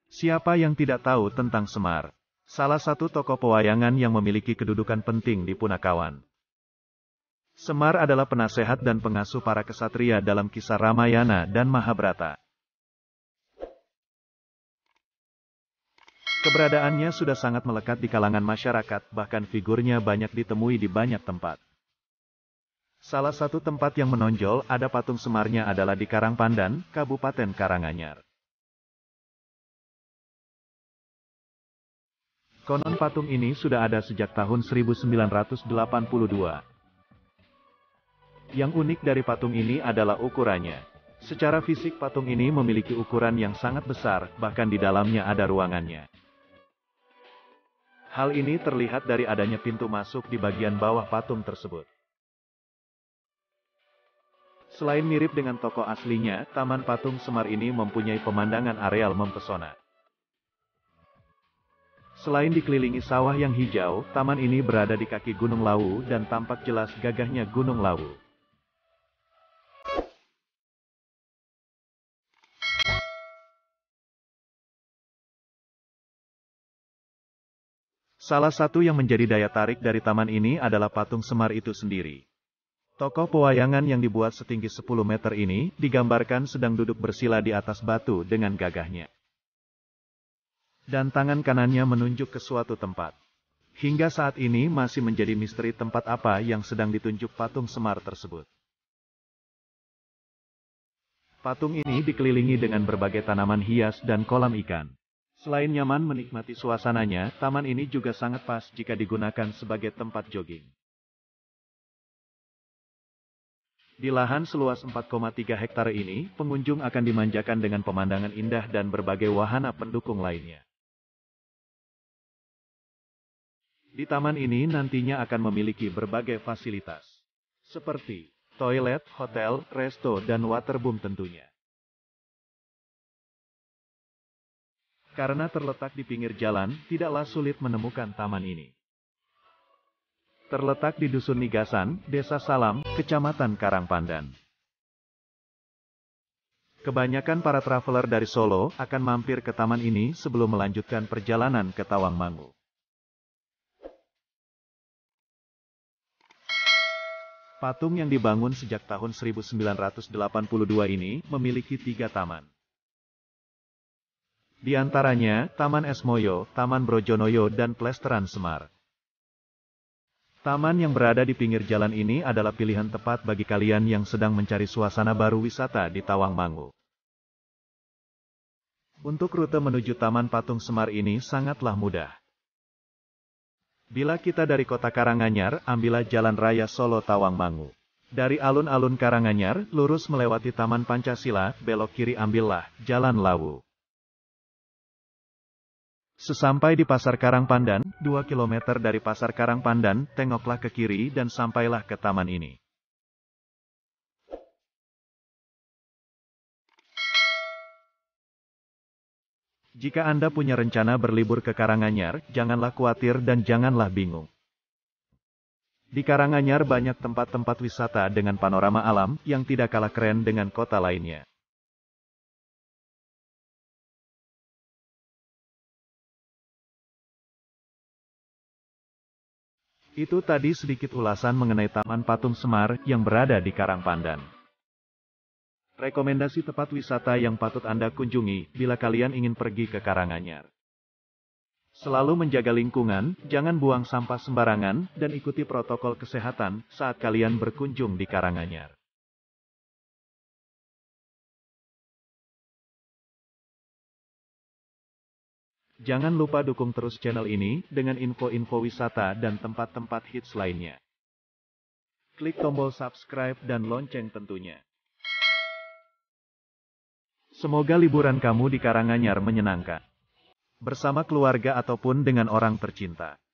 Siapa yang tidak tahu tentang Semar? Salah satu tokoh pewayangan yang memiliki kedudukan penting di Punakawan. Semar adalah penasehat dan pengasuh para kesatria dalam kisah Ramayana dan Mahabharata. Keberadaannya sudah sangat melekat di kalangan masyarakat, bahkan figurnya banyak ditemui di banyak tempat. Salah satu tempat yang menonjol ada patung Semarnya adalah di Karangpandan, Kabupaten Karanganyar. Konon patung ini sudah ada sejak tahun 1982. Yang unik dari patung ini adalah ukurannya. Secara fisik patung ini memiliki ukuran yang sangat besar, bahkan di dalamnya ada ruangannya. Hal ini terlihat dari adanya pintu masuk di bagian bawah patung tersebut. Selain mirip dengan tokoh aslinya, Taman Patung Semar ini mempunyai pemandangan areal mempesona. Selain dikelilingi sawah yang hijau, taman ini berada di kaki Gunung Lawu dan tampak jelas gagahnya Gunung Lawu. Salah satu yang menjadi daya tarik dari taman ini adalah patung Semar itu sendiri. Tokoh pewayangan yang dibuat setinggi 10 meter ini, digambarkan sedang duduk bersila di atas batu dengan gagahnya. Dan tangan kanannya menunjuk ke suatu tempat. Hingga saat ini masih menjadi misteri tempat apa yang sedang ditunjuk patung Semar tersebut. Patung ini dikelilingi dengan berbagai tanaman hias dan kolam ikan. Selain nyaman menikmati suasananya, taman ini juga sangat pas jika digunakan sebagai tempat jogging. Di lahan seluas 4,3 hektare ini, pengunjung akan dimanjakan dengan pemandangan indah dan berbagai wahana pendukung lainnya. Di taman ini nantinya akan memiliki berbagai fasilitas, seperti toilet, hotel, resto, dan waterboom tentunya. Karena terletak di pinggir jalan, tidaklah sulit menemukan taman ini. Terletak di Dusun Nigasan, Desa Salam, Kecamatan Karangpandan. Kebanyakan para traveler dari Solo akan mampir ke taman ini sebelum melanjutkan perjalanan ke Tawangmangu. Patung yang dibangun sejak tahun 1982 ini memiliki 3 taman. Di antaranya, Taman Esmoyo, Taman Brojonoyo, dan Plesteran Semar. Taman yang berada di pinggir jalan ini adalah pilihan tepat bagi kalian yang sedang mencari suasana baru wisata di Tawangmangu. Untuk rute menuju Taman Patung Semar ini sangatlah mudah. Bila kita dari kota Karanganyar, ambillah Jalan Raya Solo Tawangmangu. Dari alun-alun Karanganyar, lurus melewati Taman Pancasila, belok kiri ambillah Jalan Lawu. Sesampai di Pasar Karangpandan, 2 km dari Pasar Karangpandan, tengoklah ke kiri dan sampailah ke taman ini. Jika Anda punya rencana berlibur ke Karanganyar, janganlah khawatir dan janganlah bingung. Di Karanganyar banyak tempat-tempat wisata dengan panorama alam yang tidak kalah keren dengan kota lainnya. Itu tadi sedikit ulasan mengenai Taman Patung Semar yang berada di Karangpandan. Rekomendasi tempat wisata yang patut Anda kunjungi bila kalian ingin pergi ke Karanganyar. Selalu menjaga lingkungan, jangan buang sampah sembarangan, dan ikuti protokol kesehatan saat kalian berkunjung di Karanganyar. Jangan lupa dukung terus channel ini dengan info-info wisata dan tempat-tempat hits lainnya. Klik tombol subscribe dan lonceng tentunya. Semoga liburan kamu di Karanganyar menyenangkan. Bersama keluarga ataupun dengan orang tercinta.